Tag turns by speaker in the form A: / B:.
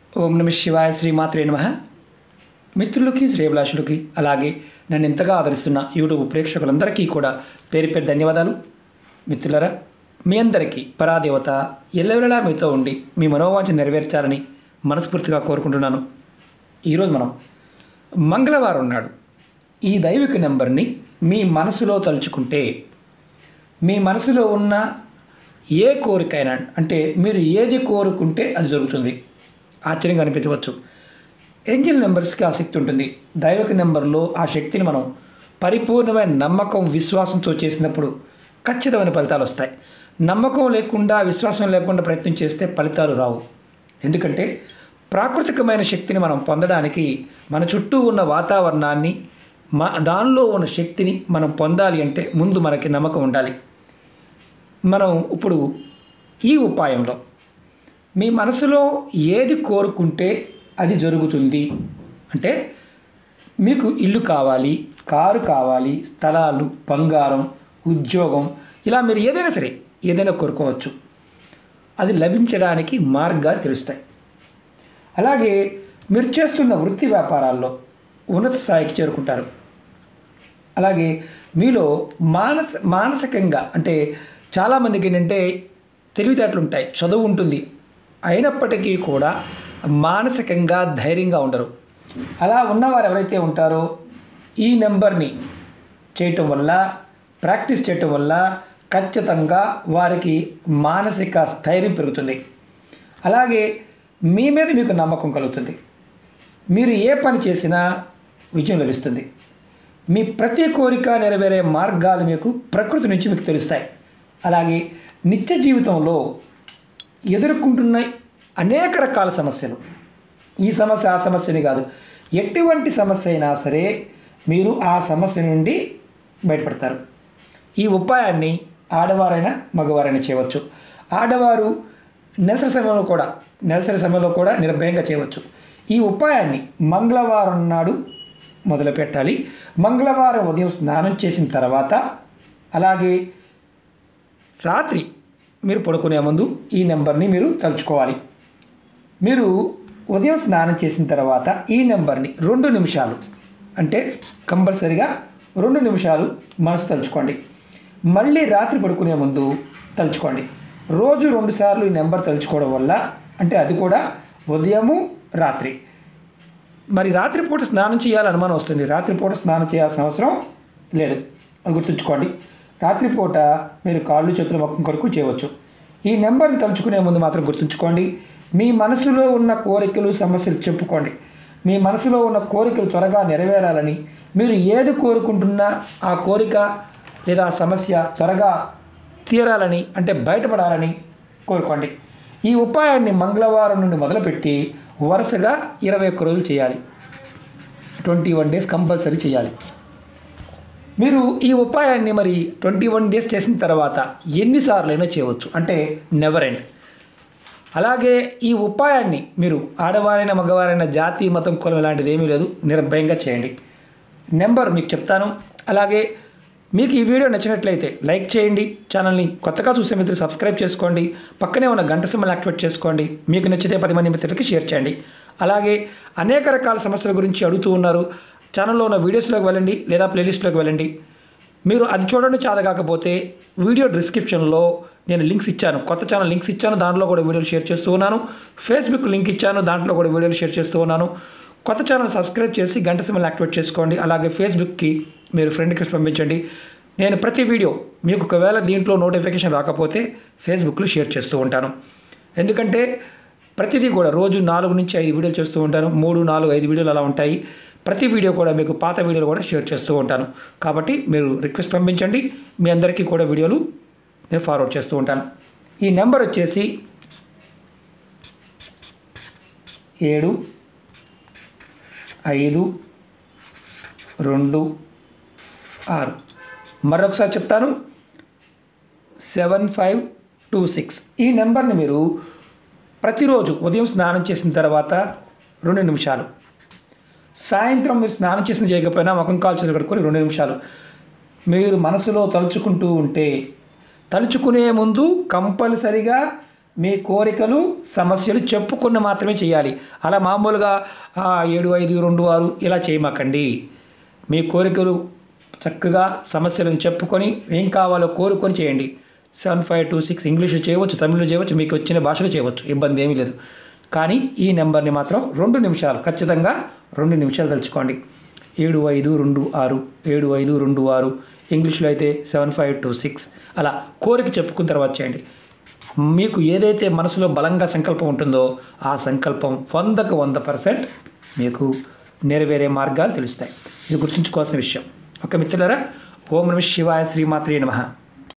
A: ఓం నమ శివాయ శ్రీమాత్రే నమః. మిత్రులకి శ్రేయభిలాషులకి అలాగే నన్ను ఎంతగా ఆదరిస్తున్న యూట్యూబ్ ప్రేక్షకులందరికీ కూడా పేరు పేరు ధన్యవాదాలు. మిత్రులరా, మీ అందరికీ పరాదేవత ఎల్లవెల్లలా మీతో ఉండి మీ మనోవాంఛ నెరవేర్చాలని మనస్ఫూర్తిగా కోరుకుంటున్నాను. ఈరోజు మనం మంగళవారం నాడు ఈ దైవిక నెంబర్ని మీ మనసులో తలుచుకుంటే మీ మనసులో ఉన్న ఏ కోరికైనా, అంటే మీరు ఏది కోరుకుంటే అది జరుగుతుంది. ఆశ్చర్యంగా అనిపించవచ్చు. ఏంజల్ నెంబర్స్కి ఆ శక్తి ఉంటుంది. దైవిక నెంబర్లో ఆ శక్తిని మనం పరిపూర్ణమైన నమ్మకం, విశ్వాసంతో చేసినప్పుడు ఖచ్చితమైన ఫలితాలు వస్తాయి. నమ్మకం లేకుండా, విశ్వాసం లేకుండా ప్రయత్నం చేస్తే ఫలితాలు రావు. ఎందుకంటే ప్రాకృతికమైన శక్తిని మనం పొందడానికి మన చుట్టూ ఉన్న వాతావరణాన్ని, దానిలో ఉన్న శక్తిని మనం పొందాలి అంటే ముందు మనకి నమ్మకం ఉండాలి. మనం ఇప్పుడు ఈ ఉపాయంలో మీ మనసులో ఏది కోరుకుంటే అది జరుగుతుంది. అంటే మీకు ఇల్లు కావాలి, కారు కావాలి, స్థలాలు, బంగారం, ఉద్యోగం, ఇలా మీరు ఏదైనా కోరుకోవచ్చు. అది లభించడానికి మార్గాలు తెలుస్తాయి. అలాగే మీరు చేస్తున్న వృత్తి వ్యాపారాల్లో ఉన్నత స్థాయికి చేరుకుంటారు. అలాగే మీలో మానసికంగా, అంటే చాలామందికి ఏంటంటే తెలివితేటలు ఉంటాయి, చదువు ఉంటుంది, అయినప్పటికీ కూడా మానసికంగా ధైర్యంగా ఉండరు. అలా ఉన్నవారు ఎవరైతే ఉంటారో ఈ నెంబర్ని చేయటం వల్ల, ప్రాక్టీస్ చేయటం వల్ల ఖచ్చితంగా వారికి మానసిక స్థైర్యం పెరుగుతుంది. అలాగే మీ మీద మీకు నమ్మకం కలుగుతుంది. మీరు ఏ పని చేసినా విజయం లభిస్తుంది. మీ ప్రతి కోరిక నెరవేరే మార్గాలు మీకు ప్రకృతి నుంచి మీకు తెలుస్తాయి. అలాగే నిత్య జీవితంలో ఎదుర్కొంటున్న అనేక రకాల సమస్యలు, ఈ సమస్య ఆ సమస్యని కాదు, ఎటువంటి సమస్య అయినా సరే మీరు ఆ సమస్య నుండి బయటపడతారు. ఈ ఉపాయాన్ని ఆడవారైనా మగవారైనా చేయవచ్చు. ఆడవారు నెలసరి సమయంలో కూడా నిర్భయంగా చేయవచ్చు. ఈ ఉపాయాన్ని మంగళవారం నాడు మొదలు పెట్టాలి. మంగళవారం ఉదయం స్నానం చేసిన తర్వాత, అలాగే రాత్రి మీరు పడుకునే ముందు ఈ నెంబర్ని మీరు తలుచుకోవాలి. మీరు ఉదయం స్నానం చేసిన తర్వాత ఈ నెంబర్ని 2 నిమిషాలు, అంటే కంపల్సరిగా 2 నిమిషాలు మనసు తలుచుకోండి. మళ్ళీ రాత్రి పడుకునే ముందు తలుచుకోండి. రోజు 2 సార్లు ఈ నెంబర్ తలుచుకోవడం వల్ల, అంటే అది కూడా ఉదయము రాత్రి. మరి రాత్రిపూట స్నానం చేయాలని అనుమానం వస్తుంది. రాత్రిపూట స్నానం చేయాల్సిన అవసరం లేదు, అది గుర్తుంచుకోండి. రాత్రిపూట మీరు కాళ్ళు, చేతులు, ముఖం కొరకు చేయవచ్చు. ఈ నెంబర్ని తలుచుకునే ముందు మాత్రం గుర్తుంచుకోండి, మీ మనసులో ఉన్న కోరికలు, సమస్యలు చెప్పుకోండి. మీ మనసులో ఉన్న కోరికలు త్వరగా నెరవేరాలని, మీరు ఏది కోరుకుంటున్నా ఆ కోరిక లేదా ఆ సమస్య త్వరగా తీరాలని, అంటే బయటపడాలని కోరుకోండి. ఈ ఉపాయాన్ని మంగళవారం నుండి మొదలుపెట్టి వరుసగా 21 రోజులు చేయాలి. 21 డేస్ కంపల్సరీ చేయాలి. మీరు ఈ ఉపాయాన్ని మరి 21 డేస్ చేసిన తర్వాత ఎన్నిసార్లైనా చేయవచ్చు, అంటే నెవర్ ఎండ్. అలాగే ఈ ఉపాయాన్ని మీరు ఆడవారైనా మగవారైనా, జాతి, మతం, కులం ఇలాంటిది ఏమీ లేదు, నిర్భయంగా చేయండి. నెంబర్ మీకు చెప్తాను. అలాగే మీకు ఈ వీడియో నచ్చినట్లయితే లైక్ చేయండి. ఛానల్ని కొత్తగా చూసే మిత్రులు సబ్స్క్రైబ్ చేసుకోండి. పక్కనే ఉన్న గంట సింబల్ యాక్టివేట్ చేసుకోండి. మీకు నచ్చితే 10 మంది మిత్రులకి షేర్ చేయండి. అలాగే అనేక రకాల సమస్యల గురించి అడుగుతూ ఉన్నారు. ఛానల్లో ఉన్న వీడియోస్లోకి వెళ్ళండి, లేదా ప్లేలిస్ట్లోకి వెళ్ళండి. మీరు అది చూడండి చేత కాకపోతే వీడియో డిస్క్రిప్షన్లో నేను లింక్స్ ఇచ్చాను, కొత్త ఛానల్ లింక్స్ ఇచ్చాను, దాంట్లో కూడా వీడియోలు షేర్ చేస్తూ ఉన్నాను. ఫేస్బుక్ లింక్ ఇచ్చాను, దాంట్లో కూడా వీడియోలు షేర్ చేస్తూ ఉన్నాను. కొత్త ఛానల్ సబ్స్క్రైబ్ చేసి గంట సింబల్ యాక్టివేట్ చేసుకోండి. అలాగే ఫేస్బుక్కి మీరు ఫ్రెండ్ రిక్వెస్ట్ పంపించండి. నేను ప్రతి వీడియో మీకు ఒకవేళ దీంట్లో నోటిఫికేషన్ రాకపోతే ఫేస్బుక్లో షేర్ చేస్తూ ఉంటాను. ఎందుకంటే ప్రతిదీ కూడా రోజు 4 నుంచి 5 వీడియోలు చేస్తూ ఉంటాను. 3, 4, 5 వీడియోలు అలా ఉంటాయి. ప్రతి వీడియో కూడా మీకు పాత వీడియోలు కూడా షేర్ చేస్తూ ఉంటాను. కాబట్టి మీరు రిక్వెస్ట్ పంపించండి, మీ అందరికీ కూడా వీడియోలు నేను ఫార్వర్డ్ చేస్తూ ఉంటాను. ఈ నెంబర్ వచ్చేసి 7526. మరొకసారి చెప్తాను, 7526. ఈ నెంబర్ని మీరు ప్రతిరోజు ఉదయం స్నానం చేసిన తర్వాత 2 నిమిషాలు, సాయంత్రం మీరు స్నానం చేసిన చేయకపోయినా ముఖం కాలు చేతులు కడుక్కొని 2 నిమిషాలు మీరు మనసులో తలుచుకుంటూ ఉంటే, తలుచుకునే ముందు కంపల్సరిగా మీ కోరికలు సమస్యలు చెప్పుకుని మాత్రమే చేయాలి. అలా మామూలుగా 7526 ఇలా చేయమాకండి. మీ కోరికలు చక్కగా సమస్యలను చెప్పుకొని ఏం కావాలో కోరుకొని చేయండి. 7526 ఇంగ్లీషు చేయవచ్చు, తమిళ్లో చేయవచ్చు, మీకు వచ్చిన భాషలో చేయవచ్చు, ఇబ్బంది ఏమీ లేదు. కానీ ఈ నెంబర్ని మాత్రం 2 నిమిషాలు, ఖచ్చితంగా 2 నిమిషాలు తలుచుకోండి. 7526 7526 ఇంగ్లీష్లో అయితే 7526 అలా కోరిక చెప్పుకున్న తర్వాత చేయండి. మీకు ఏదైతే మనసులో బలంగా సంకల్పం ఉంటుందో ఆ సంకల్పం 100కు 100% మీకు నెరవేరే మార్గాలు తెలుస్తాయి. ఇది గుర్తుంచుకోవాల్సిన విషయం. ఓకే మిత్రులారా, ఓం నమః శివాయ, శ్రీమాత్రే నమః.